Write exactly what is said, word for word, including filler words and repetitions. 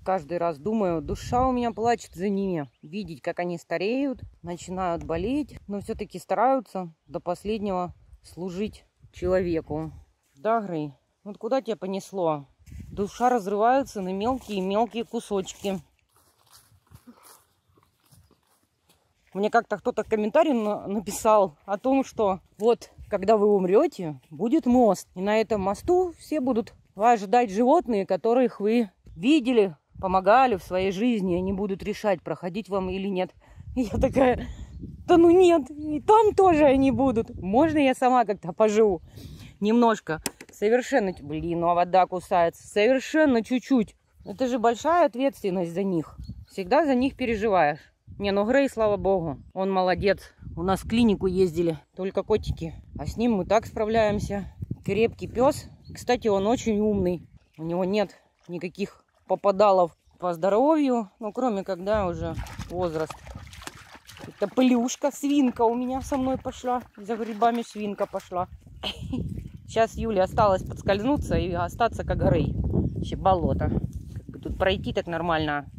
каждый раз думаю, душа у меня плачет за ними. Видеть, как они стареют, начинают болеть, но все-таки стараются до последнего служить человеку. Да, Грей, вот куда тебя понесло? Душа разрывается на мелкие-мелкие кусочки. Мне как-то кто-то комментарий написал о том, что вот, когда вы умрете, будет мост. И на этом мосту все будут вас ждать животные, которых вы видели, помогали в своей жизни. Они будут решать, проходить вам или нет. И я такая, да ну нет, и там тоже они будут. Можно я сама как-то поживу? Немножко. Совершенно, блин, ну а вода кусается. Совершенно чуть-чуть. Это же большая ответственность за них. Всегда за них переживаешь. Не, ну Грей, слава богу, он молодец. У нас в клинику ездили, только котики. А с ним мы так справляемся. Крепкий пес. Кстати, он очень умный. У него нет никаких попадалов по здоровью. Ну, кроме когда уже возраст. Это пылюшка, свинка у меня со мной пошла. За грибами свинка пошла. Сейчас Юле осталось подскользнуться и остаться как Грей. Вообще болото. Как бы тут пройти так нормально.